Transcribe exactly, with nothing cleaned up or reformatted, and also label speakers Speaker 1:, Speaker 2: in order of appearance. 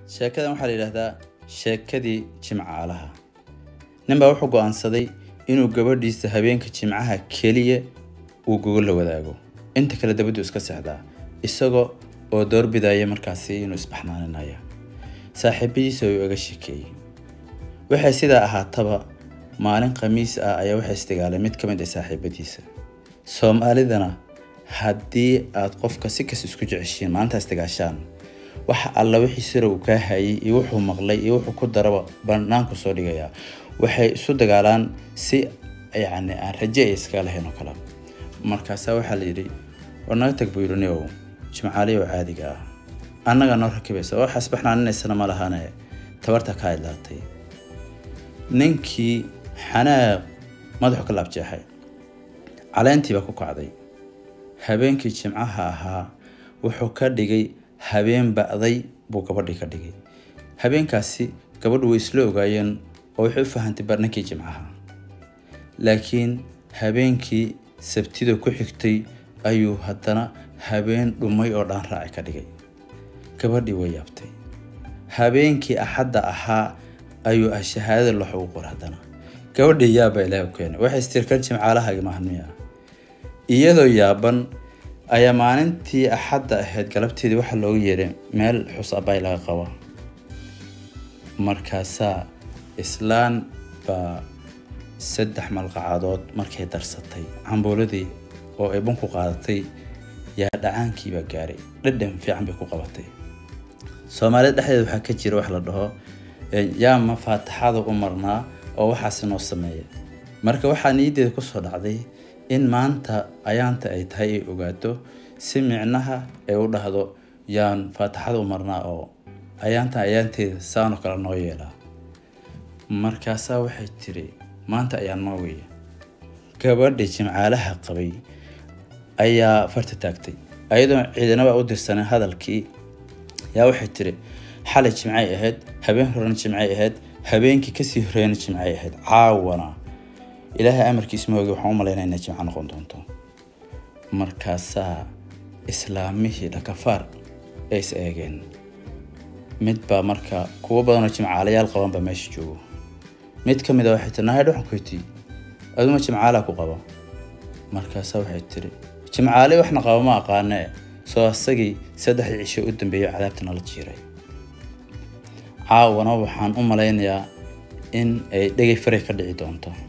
Speaker 1: sheekadan waxaa la yiraahdaa sheekadii jimcaalaha. Nin baa wuxuu go'aansaday inuu gabadhiisa habeenka jimcaha kaliya uu gogol la wadaago, inta kale dabadu iska seexdaa, isagoo oo doorbidaya markaasi inuu isbaxnaaninayo. Saaxiibadiisa uu uga sheekeeyay. Waxay sidaa ahaataba maalin khamiis ah ayaa waxa istigaalay mid kamid ah saaxiibadiisa. Soomaalidana haddii aad qofka si kas isku jeceshiin maanta istigaashaan, waxa alla wixii sir uu ka hayay iyo wuxuu maqlay iyo wuxuu ku daraba banaanku soo dhigaya. Waxay isu dagaalaan si yani aan rajo iska lahayn oo kala. Markaas waxa la yiri wanaag tag buurneeyo jimcaaliyo caadiga ah. Annaga noo rakibaysa waxa isbaxnaanayna ma lahaanay tabarta ka ilaatay. Ninkii xanaaq madaxu ka laabjeexay. Caleentii ba ku kacday. Habeenkii jimcaha ahaa wuxuu ka dhigay habeen ba'day buu gabadhii ka dhigay. Habeenkaasi gabadhu way isla ogaayeen oo waxay u fahantay barnaamijkii jimcaha. Laakiin habeenkii sabtida ku xigtay ayuu haddana habeen dhumay oo dhan raaci ka dhigay. Gabadhii way yaabtay. Habeenkii axadda ahaa ayuu shahaado la xuquuq haddana. Gabadhii yaaba ilaahay keenay. Waxay istirkan jimcaalaha mahmiya. Iyadoo yaaban ayaa maalintii axadda ahayd galabteedii waxa loogu yeeray meel xusabay laga qabo. Markaasa islaan ba saddex malqacadood markay darsatay cambuuladii oo ay bunku qaadatay yaa dhacaankii ba gaaray. Dhadhan fiican bay ku qabatay. Soomaalida dhexdeeda waxa ka jira wax la dhaho yaa ma faataxada u marnaa oo waxaas noo sameeyay. Marka waxa niyadeeda ku soo dhacday in maanta ayaanta ay tahay ay ogaato si micnaha ay u dhahdo yaan faataxada u marnaa oo ayaanta ayaanteeda saan oo kala noo yeelaa. Markaas waxay tiri maanta ayaan ma weeye. Gabadhii jimcaalaha qabay ayaa farta taagtay. Ayadoo ciidanaba u dirsanay hadalkii yaa waxay tiri xalay jimcay ahayd, habeen horan jimcay ahayd, habeenkii ka sii horeeyay jimcay ahayd. Caawana ilaahay amarkiisa ma ogi waxaan u maleynayaa inay jimca noqon doonto. Markaas islaamihii dhakafaar ay is eegeen. Mid ba marka kuwa badan oo jimcaalayaal qaban ba meesha joogo. Mid kamid ah waxay tiri waxaan ku tii aduma jimcaala ku qabo. Markaas waxay tiri jimcaale waxna qabo ma aqaanay soo asagii saddex cisho u dambeeyay cadaabtana la jiiray. Caawana waxaan u maleynayaa in ay dhagay faray ka dhici doonto.